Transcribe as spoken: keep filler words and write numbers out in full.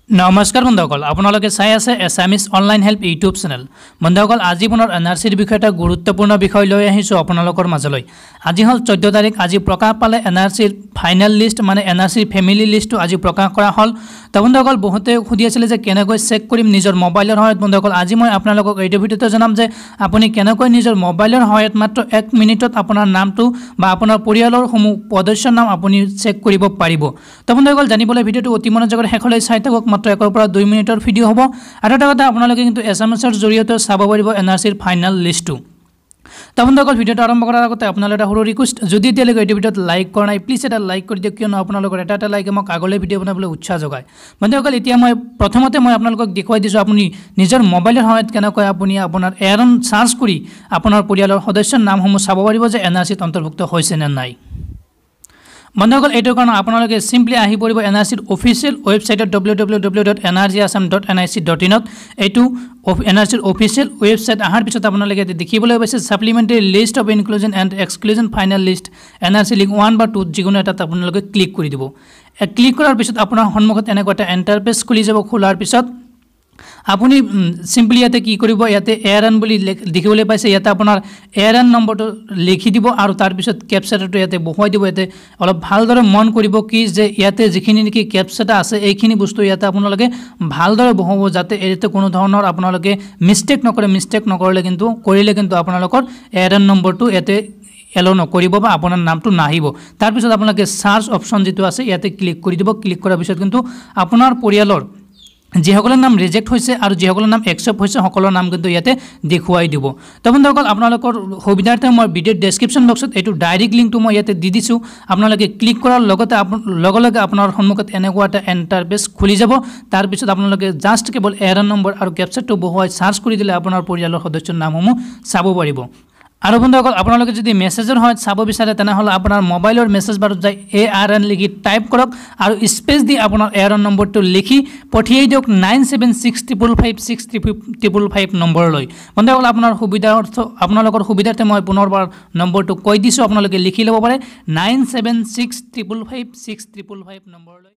নমস্কাৰ বন্ধুসকল, আপোনালোকে চাই আছে Assamese online help YouTube channel. বন্ধুসকল, আজি পুনৰ এন আৰ চিৰ বিষয়ে এটা গুৰুত্বপূৰ্ণ বিষয় লৈ আহিছোঁ আপোনালোকৰ মাজলৈ। আজি হ'ল চৈধ্য তাৰিখ। আজি প্ৰকাশ পালে এন আৰ চিৰ ফাইনেল লিষ্ট, মানে এন আৰ চিৰ ফেমিলি লিষ্টটো আজি প্ৰকাশ কৰা হ'ল। তো বন্ধুসকল, বহুতে সুধি আছিলে যে কেনেকৈ চেক কৰিম নিজৰ মোবাইলৰ সহায়ত। বন্ধুসকল, আজি মই আপোনালোকক এইটো ভিডিঅ'তে জনাম যে আপুনি কেনেকৈ নিজৰ মোবাইলৰ সহায়ত মাত্ৰ এক মিনিটত আপোনাৰ নামটো বা আপোনাৰ পৰিয়ালৰ সমূহ সদস্যৰ নাম আপুনি চেক কৰিব পাৰিব। তো বন্ধুসকল, জানিবলৈ ভিডিঅ'টো অতি মনোযোগেৰে শেষলৈ চাই থাকক। মাত্ৰ একৰ পৰা দুই মিনিটৰ ভিডিঅ' হ'ব। আৰু এটা কথা, আপোনালোকে কিন্তু এছএমএছৰ জৰিয়তে চাব পাৰিব এন আৰ চিৰ ফাইনেল লিষ্টটো। তো বন্ধুসকল, ভিডিঅ'টো আৰম্ভ কৰাৰ আগতে আপোনালোকৰ এটা সৰু ৰিকুৱেষ্ট, যদি এতিয়ালৈকে এইটো ভিডিঅ'ত লাইক কৰা নাই প্লিজ এটা লাইক কৰি দিয়ক, কিয়নো আপোনালোকৰ এটা এটা লাইকে মোক আগলৈ ভিডিঅ' বনাবলৈ উৎসাহ যোগায়। বন্ধুসকল, এতিয়া মই প্ৰথমতে মই আপোনালোকক দেখুৱাই দিছোঁ আপুনি নিজৰ মোবাইলৰ সহায়ত কেনেকৈ আপুনি আপোনাৰ এৰন চাৰ্চ কৰি আপোনাৰ পৰিয়ালৰ সদস্যৰ নামসমূহ চাব পাৰিব যে এন আৰ চিত অন্তৰ্ভুক্ত হৈছে নে নাই। বন্ধুসকল, এইটোৰ কাৰণে আপোনালোকে চিম্পলি আহি পৰিব এন আৰ চিৰ অফিচিয়েল ৱেবছাইটত W W W dot N R G Assam dot N I C dot ইনত। এইটো এন আৰ চিৰ অফিচিয়েল ৱেবছাইট অহাৰ পিছত আপোনালোকে দেখিবলৈ পাইছে supplementary list of inclusion and exclusion final list N R C link one বা টু, যিকোনো এটাত আপোনালোকে ক্লিক কৰি দিব। ক্লিক কৰাৰ পিছত আপোনাৰ সন্মুখত এনেকুৱা এটা এণ্টাৰপেজ খুলি যাব। খোলাৰ পিছত আপুনি চিম্পলি ইয়াতে কি কৰিব, ইয়াতে এয়াৰএন বুলি দেখিবলৈ পাইছে, ইয়াতে আপোনাৰ এয়াৰএন নম্বৰটো লিখি দিব আৰু তাৰপিছত কেপচাৰটো ইয়াতে বহুৱাই দিব। ইয়াতে অলপ ভালদৰে মন কৰিব কি যে ইয়াতে যিখিনি নেকি কেপচাৰ আছে এইখিনি বস্তু ইয়াতে আপোনালোকে ভালদৰে বহুৱাব, যাতে ইয়াতে কোনো ধৰণৰ আপোনালোকে মিষ্টেক নকৰে। মিষ্টেক নকৰিলে কিন্তু কৰিলে কিন্তু আপোনালোকৰ এয়াৰএন নম্বৰটো ইয়াতে এলো নকৰিব বা আপোনাৰ নামটো নাহিব। তাৰপিছত আপোনালোকে চাৰ্চ অপশ্যন যিটো আছে ইয়াতে ক্লিক কৰি দিব। ক্লিক কৰাৰ পিছত কিন্তু আপোনাৰ পৰিয়ালৰ যিসকলৰ নাম ৰিজেক্ট হৈছে আৰু যিসকলৰ নাম একচেপ্ট হৈছে সকলৰ নাম কিন্তু ইয়াতে দেখুৱাই দিব। তো বন্ধুসকল, আপোনালোকৰ সুবিধাৰ্থে মই ভিডিঅ'ৰ ডেছক্ৰিপশ্যন বক্সত এইটো ডাইৰেক্ট লিংকটো মই ইয়াতে দি দিছোঁ। আপোনালোকে ক্লিক কৰাৰ লগতে লগে লগে আপোনাৰ সন্মুখত এনেকুৱা এটা এণ্টাৰপেজ খুলি যাব। তাৰপিছত আপোনালোকে জাষ্ট কেৱল এয়াৰএন নম্বৰ আৰু কেপচাৰটো বহুৱাই চাৰ্চ কৰি দিলে আপোনাৰ পৰিয়ালৰ সদস্যৰ নামসমূহ চাব পাৰিব। আৰু বন্ধুসকল, আপোনালোকে যদি মেছেজৰ সহায়ত চাব বিচাৰে তেনেহ'লে আপোনাৰ মোবাইলৰ মেছেজ বাৰত যাই এ আৰ এন লিখি টাইপ কৰক আৰু স্পেচ দি আপোনাৰ এয়াৰএন নম্বৰটো লিখি পঠিয়াই দিয়ক nine seven six triple five six triple five নম্বৰলৈ। বন্ধুসকল, আপোনাৰ সুবিধাৰ্থ আপোনালোকৰ সুবিধাৰ্থে মই পুনৰবাৰ নম্বৰটো কৈ দিছোঁ, আপোনালোকে লিখি ল'ব পাৰে nine seven six triple five six triple five নম্বৰলৈ।